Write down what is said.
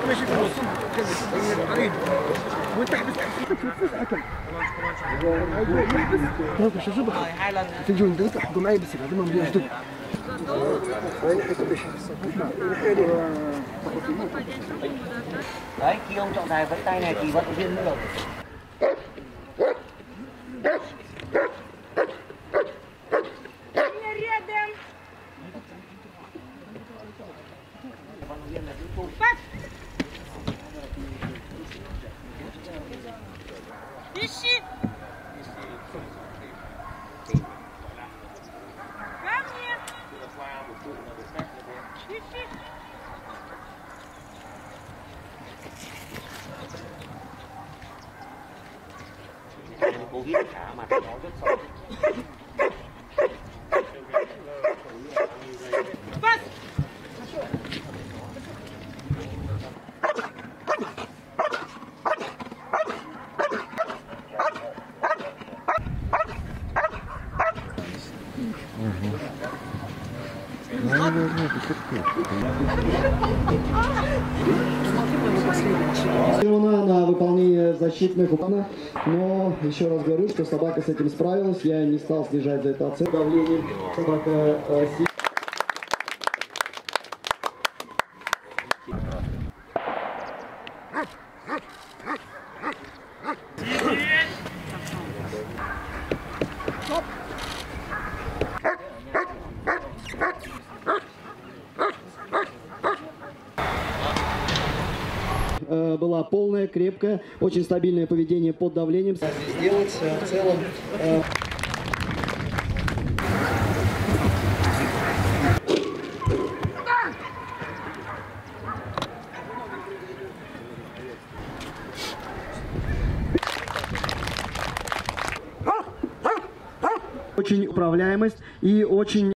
ماشي في النص قريب وانت احبس اكل شوف شوف تجون انت تحكوا معي بس هذا ما بديش تدق đấy khi ông trọng tài vẫn tay này thì vận động viên mới được. Ищи! Ко мне! Ищи! Covid cả mà nó rất sợ. На выполнение защитных упоминаний, но еще раз говорю, что собака с этим справилась, я не стал снижать за это оценку. Давление собака была полная, крепкая, очень стабильное поведение под давлением. Сделать в целом. Очень управляемость и очень